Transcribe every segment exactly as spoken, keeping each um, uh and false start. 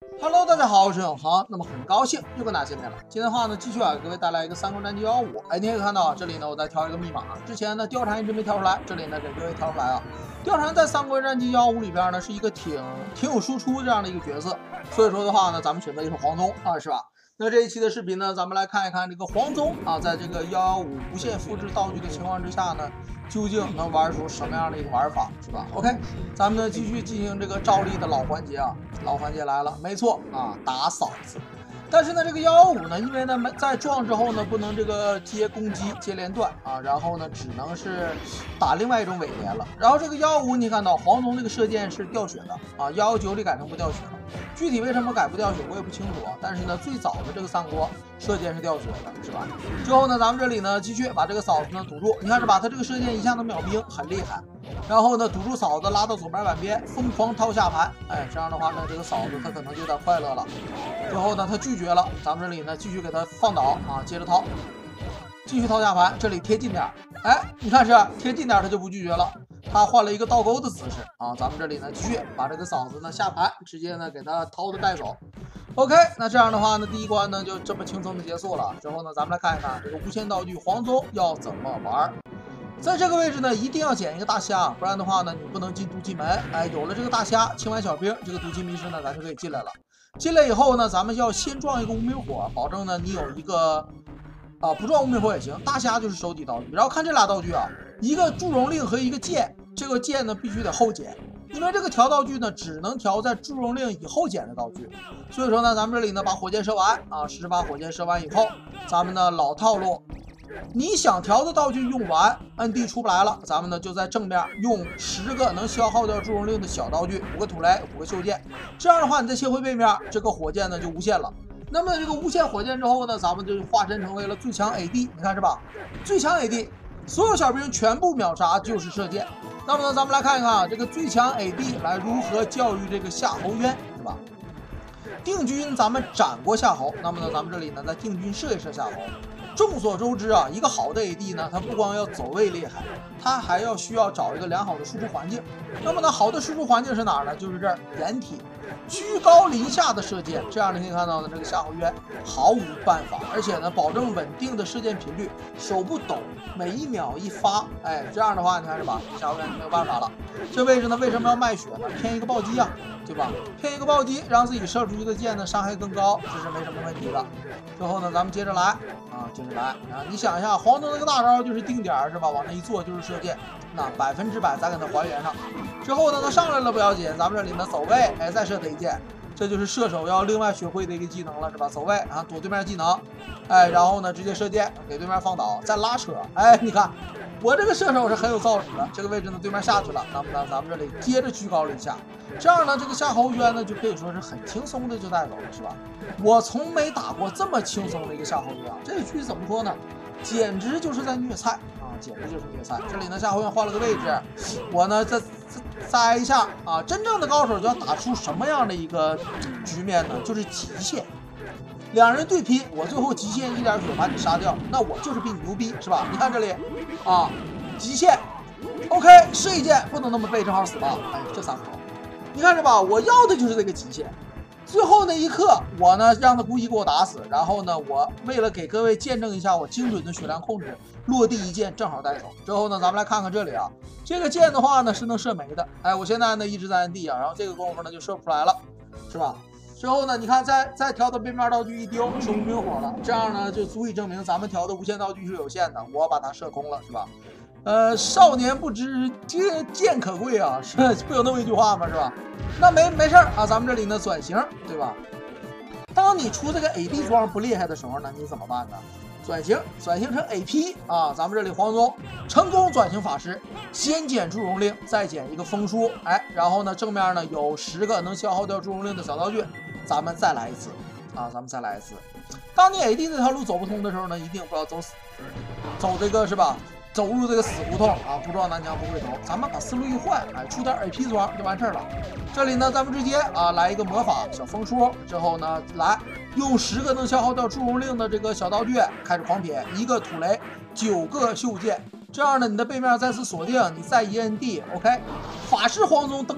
Hello， 大家好，我是永恒。那么很高兴又跟大家见面了。今天的话呢，继续啊给各位带来一个三国战记幺五。哎，你可以看到啊，这里呢我在调一个密码，之前呢貂蝉一直没调出来，这里呢给各位调出来啊。貂蝉在三国战记幺五里边呢是一个挺挺有输出这样的一个角色，所以说的话呢，咱们选择的是黄忠啊，是吧？那这一期的视频呢，咱们来看一看这个黄忠啊，在这个幺幺五无限复制道具的情况之下呢，究竟能玩出什么样的一个玩法，是吧 ？OK， 咱们呢继续进行这个照例的老环节啊，老环节来了，没错啊，打嫂子。但是呢，这个幺幺五呢，因为呢在撞之后呢，不能这个接攻击接连段啊，然后呢只能是打另外一种尾连了。然后这个幺幺五你看到黄忠这个射箭是掉血的啊，幺幺九里改成不掉血了。具体为什么改不掉血我也不清楚啊，但是呢最早的这个三国射箭是掉血的，是吧？之后呢咱们这里呢继续把这个嫂子呢堵住，你看是吧？他这个射箭一下子秒兵很厉害。然后呢堵住嫂子拉到左边板边，疯狂掏下盘，哎，这样的话呢这个嫂子他可能就有点快乐了。之后呢他拒绝了，咱们这里呢继续给他放倒啊，接着掏，继续掏下盘，这里贴近点，哎，你看是贴近点他就不拒绝了。他换了一个倒钩的姿势啊，咱们这里呢继续把这个嫂子呢下盘，直接呢给他掏的带走。OK， 那这样的话呢，第一关呢就这么轻松的结束了。之后呢，咱们来看一看这个无限道具黄忠要怎么玩。在这个位置呢，一定要捡一个大虾，不然的话呢，你不能进毒气门。哎，有了这个大虾，清完小兵，这个毒气迷失呢，咱就可以进来了。进来以后呢，咱们要先撞一个无名火，保证呢你有一个啊，不撞无名火也行。大虾就是手底道具，然后看这俩道具啊，一个祝融令和一个剑。这个剑呢必须得后捡，因为这个调道具呢只能调在祝融令以后捡的道具，所以说呢，咱们这里呢把火箭射完啊，十发火箭射完以后，咱们的老套路，你想调的道具用完，摁 D 出不来了，咱们呢就在正面用十个能消耗掉祝融令的小道具，五个土雷，五个袖箭，这样的话你再切回背面，这个火箭呢就无限了。那么这个无限火箭之后呢，咱们就化身成为了最强 A D， 你看是吧？最强 A D， 所有小兵全部秒杀就是射箭。那么呢，咱们来看一看啊，这个最强 A D 来如何教育这个夏侯渊，是吧？定军咱们斩过夏侯，那么呢，咱们这里呢在定军射一射夏侯。众所周知啊，一个好的 A D 呢，它不光要走位厉害，它还要需要找一个良好的输出环境。那么呢，好的输出环境是哪儿呢？就是这儿，掩体。居高临下的射箭，这样你可以看到呢，这个夏侯渊毫无办法，而且呢，保证稳定的射箭频率，手不抖，每一秒一发，哎，这样的话，你看是吧？夏侯渊就没有办法了。这位置呢，为什么要卖血呢？骗一个暴击啊，对吧？骗一个暴击，让自己射出去的箭呢伤害更高，这是没什么问题的。之后呢，咱们接着来啊，接着来啊！你想一下，黄忠那个大招就是定点是吧？往那一坐就是射箭，那百分之百咱给他还原上。之后呢，他上来了不要紧，咱们这里呢走位，哎，再射他一箭，这就是射手要另外学会的一个技能了，是吧？走位啊，躲对面技能，哎，然后呢直接射箭给对面放倒，再拉扯，哎，你看我这个射手是很有造诣的，这个位置呢对面下去了，那么呢咱们这里接着居高临下，这样呢这个夏侯渊呢就可以说是很轻松的就带走了，是吧？我从没打过这么轻松的一个夏侯渊，这一局怎么说呢？简直就是在虐菜啊！简直就是虐菜。这里呢，夏侯渊换了个位置，我呢再栽一下啊！真正的高手就要打出什么样的一个局面呢？就是极限。两人对拼，我最后极限一点血把你杀掉，那我就是比你牛逼，是吧？你看这里啊，极限 ，OK， 射一箭不能那么背，正好死了。哎，这三口，你看着吧，我要的就是这个极限。最后那一刻，我呢让他故意给我打死，然后呢，我为了给各位见证一下我精准的血量控制，落地一箭正好带走。之后呢，咱们来看看这里啊，这个箭的话呢是能射没的。哎，我现在呢一直在按 D 啊，然后这个功夫呢就射不出来了，是吧？之后呢，你看再再调到背面道具一丢，是无名火了，这样呢就足以证明咱们调的无限道具是有限的，我把它射空了，是吧？呃，少年不知这剑可贵啊，是不有那么一句话吗？是吧？那没没事啊，咱们这里呢转型，对吧？当你出这个 A D 装不厉害的时候呢，你怎么办呢？转型，转型成 A P 啊！咱们这里黄忠成功转型法师，先捡祝融令，再捡一个风书，哎，然后呢正面呢有十个能消耗掉祝融令的小道具，咱们再来一次啊！咱们再来一次。当你 A D 这条路走不通的时候呢，一定不要走死，走这个是吧？走入这个死胡同啊，不撞南墙不回头。咱们把思路一换，哎，出点 A P 装就完事儿了。这里呢，咱们直接啊来一个魔法小风书，之后呢来用十个能消耗掉祝融令的这个小道具开始狂撇，一个土雷，九个袖箭，这样呢你的背面再次锁定，你再一摁 D，OK， 法师黄忠登场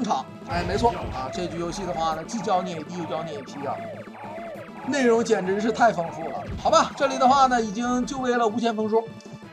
哎，没错啊，这局游戏的话呢，既教你 A D 又教你 A P 啊，内容简直是太丰富了。好吧，这里的话呢，已经就为了无限丰收。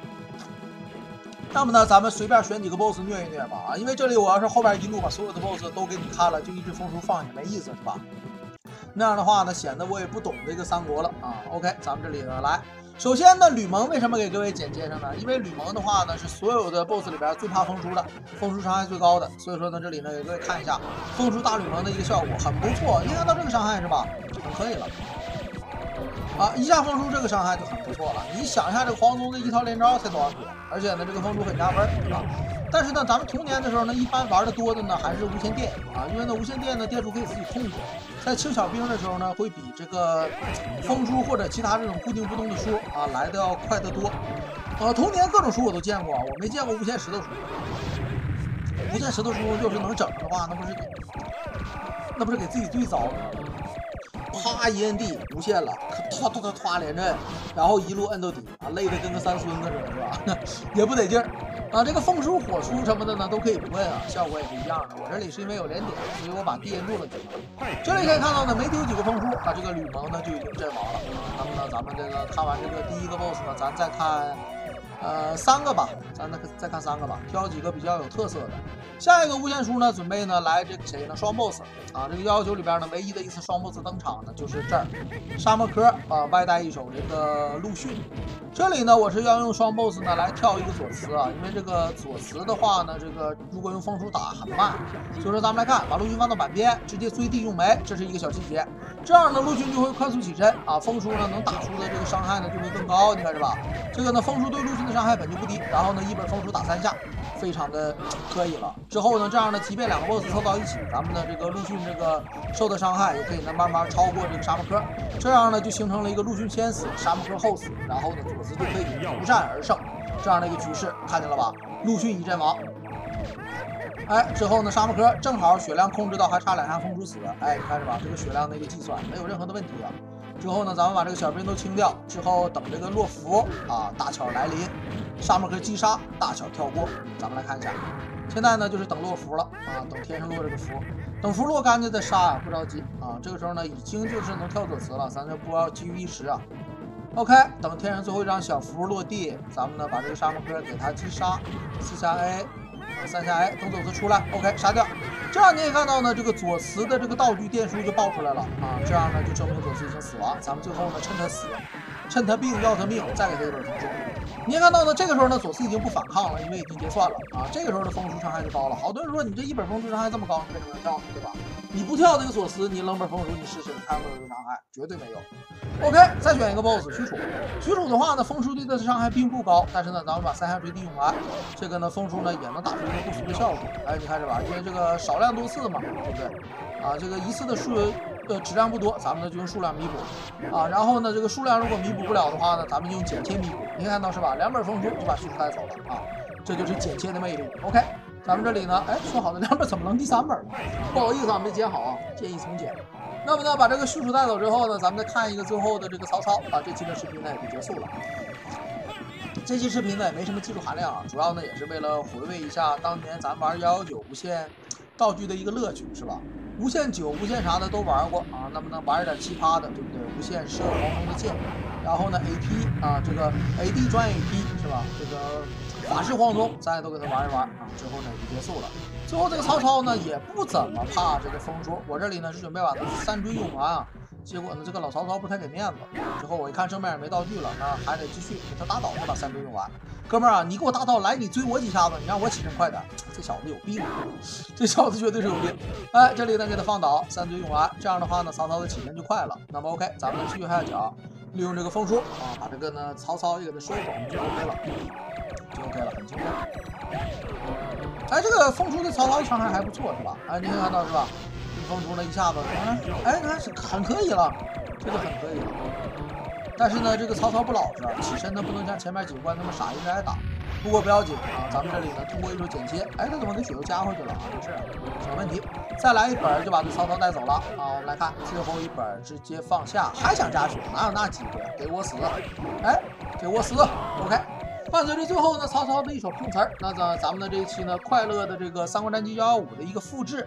那么呢，咱们随便选几个 boss 虐一虐吧啊，因为这里我要是后边一路把所有的 boss 都给你看了，就一直风叔放也没意思是吧？那样的话呢，显得我也不懂这个三国了啊。OK， 咱们这里呢来。首先呢，吕蒙为什么给各位简介上呢？因为吕蒙的话呢是所有的 boss 里边最怕风叔的，风叔伤害最高的，所以说呢这里呢给各位看一下风叔大吕蒙的一个效果，很不错。你看到这个伤害是吧？很可以了。啊，一下风叔这个伤害就很不错了。你想一下这个黄忠的一套连招才多少血，而且呢这个风叔很加分，对吧？但是呢，咱们童年的时候呢，一般玩的多的呢还是无线电啊，因为呢无线电呢电数可以自己控制，在清小兵的时候呢，会比这个风叔或者其他这种固定不动的书啊来的要快得多。呃，童年各种书我都见过，我没见过无线石头书。无线石头书要是能整的话，那不是那不是给自己最糟的。啪一摁地无限了，唰唰唰唰连阵，然后一路摁到底啊，累得跟个三孙子似的，是吧？也不得劲儿啊。这个风叔、火叔什么的呢，都可以不摁啊，效果也是一样的。我这里是因为有连点，所以我把地摁住了就行。这里可以看到呢，没丢几个风叔，啊，这个吕蒙呢就已经阵亡了。那么呢，咱们这个看完这个第一个 boss 呢，咱再看。呃，三个吧，咱再再看三个吧，挑几个比较有特色的。下一个无限书呢，准备呢来这个谁呢？双 boss 啊，这个幺幺九里边呢，唯一的一次双 boss 登场呢，就是这儿，沙漠科啊，外带一手这个陆逊。这里呢，我是要用双 boss 呢来跳一个左慈啊，因为这个左慈的话呢，这个如果用风叔打很慢，所以说咱们来看，把陆逊放到板边，直接追地用没，这是一个小细节。这样呢，陆逊就会快速起身啊，风叔呢能打出的这个伤害呢就会更高，你看是吧？这个呢，风叔对陆逊的伤害本就不低，然后呢，一本风叔打三下，非常的可以了。之后呢，这样呢，即便两个 boss 凑到一起，咱们的这个陆逊这个受的伤害也可以呢慢慢超过这个沙漠科，这样呢就形成了一个陆逊先死，沙漠科后死，然后呢左慈就可以不战而胜这样的一个局势，看见了吧？陆逊一阵亡。哎，之后呢，沙漠科正好血量控制到还差两下风叔死，哎，你看是吧？这个血量的一个计算没有任何的问题啊。之后呢，咱们把这个小兵都清掉，之后等这个落伏啊，大巧来临，沙漠科击杀，大巧跳过。咱们来看一下，现在呢就是等落伏了啊，等天上落这个伏，等伏落干净再杀啊，不着急啊。这个时候呢，已经就是能跳左慈了，咱就不要急于一时啊。OK， 等天上最后一张小符落地，咱们呢把这个沙漠科给他击杀，四下 A。三下 A， 等左慈出来 ，OK， 杀掉。这样你也看到呢，这个左慈的这个道具电书就爆出来了啊，这样呢就证明左慈已经死亡。咱们最后呢趁他死，趁他病要他命，再给他一本风书。你也看到呢，这个时候呢左慈已经不反抗了，因为已经结算了啊。这个时候的风书伤害就高了。好多人说你这一本风书伤害这么高，你为什么要跳呢？对吧？你不跳这个左慈，你扔本风书，你试试，你看有没有伤害？绝对没有。OK， 再选一个 boss 许褚。许褚的话呢，风叔对他的伤害并不高，但是呢，咱们把三下追地用完，这个呢，风叔呢也能打出一个不俗的效果。哎，你看是吧？因为这个少量多次嘛，对不对？啊，这个一次的数呃质量不多，咱们呢就用数量弥补啊。然后呢，这个数量如果弥补不了的话呢，咱们就用剪切弥补。你看到是吧？两本风叔就把许褚带走了啊，这就是剪切的魅力。OK， 咱们这里呢，哎，说好的两本怎么能第三本呢？不好意思啊，没剪好啊，建议重剪。那么呢，把这个许褚带走之后呢，咱们再看一个最后的这个曹操啊，这期的视频呢也就结束了。这期视频呢也没什么技术含量啊，主要呢也是为了回味一下当年咱玩幺幺九无限道具的一个乐趣，是吧？无限九、无限啥的都玩过啊，那么呢玩一点奇葩的，对不对？无限射黄蜂的箭，然后呢 A P 啊，这个 A D 转 A P 是吧？这个法师黄忠，咱也都给他玩一玩啊，之后呢就结束了。最后这个曹操呢也不怎么怕这个风叔，我这里呢是准备把三追用完啊，结果呢这个老曹操不太给面子，之后我一看正面也没道具了，那还得继续给他打倒，再把三追用完。哥们儿啊，你给我打倒来，你追我几下子，你让我起身快点，这小子有病啊！这小子绝对是有病。哎，这里呢给他放倒，三追用完，这样的话呢曹操的起身就快了。那么 OK， 咱们呢去右下角利用这个风叔啊，把这个呢曹操也给他收走，就 OK 了，就 OK 了，很轻松。哎，这个风叔对曹操伤害还不错，是吧？哎，你看到是吧？这个风叔呢一下子，哎，你看是很可以了，这就很可以了。但是呢，这个曹操不老实，起身呢不能像前面几关那么傻一直挨打。不过不要紧啊，咱们这里呢通过一手剪切，哎，他怎么给血又加回去了啊？没事，小问题。再来一本就把这曹操带走了啊！我们来看最后一本，直接放下，还想加血，哪有那机会？给我死！哎，给我死 ！OK。伴随着最后呢，曹操的一手碰瓷儿，那咱咱们的这一期呢，快乐的这个《三国战记幺幺五》的一个复制，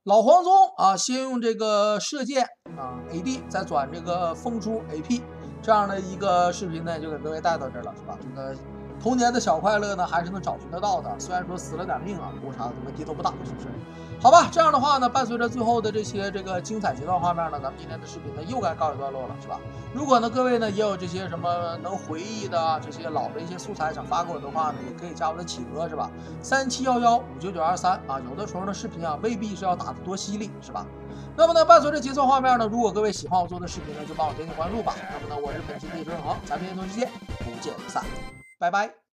老黄忠啊，先用这个射箭啊 A D， 再转这个风出 A P， 这样的一个视频呢，就给各位带到这儿了，是吧？这个童年的小快乐呢，还是能找寻得到的。虽然说死了点命啊，不过啥问题都不大，是不是？好吧，这样的话呢，伴随着最后的这些这个精彩节奏画面呢，咱们今天的视频呢又该告一段落了，是吧？如果呢各位呢也有这些什么能回忆的这些老的一些素材想发给我的话呢，也可以加我的企鹅，是吧？三七幺幺五九九二三啊，有的时候呢视频啊未必是要打得多犀利，是吧？那么呢，伴随着节奏画面呢，如果各位喜欢我做的视频呢，就帮我点点关注吧。那么呢，我是本期的主持人恒，咱们下期见，不见不散，拜拜。